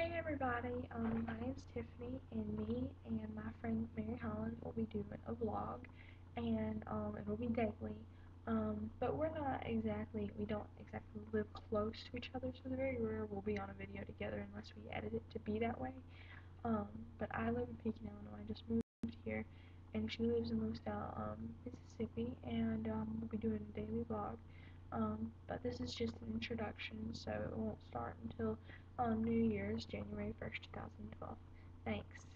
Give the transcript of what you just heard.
Hey everybody, my name's Tiffany, and me and my friend Mary Holland will be doing a vlog, and it'll be daily. But we don't exactly live close to each other, so it's very rare we'll be on a video together unless we edit it to be that way. But I live in Pekin, Illinois. I just moved here, and she lives in LaSalle, Mississippi, and we'll be doing a daily vlog. But this is just an introduction, so it won't start until New Year's, January 1st, 2012. Thanks.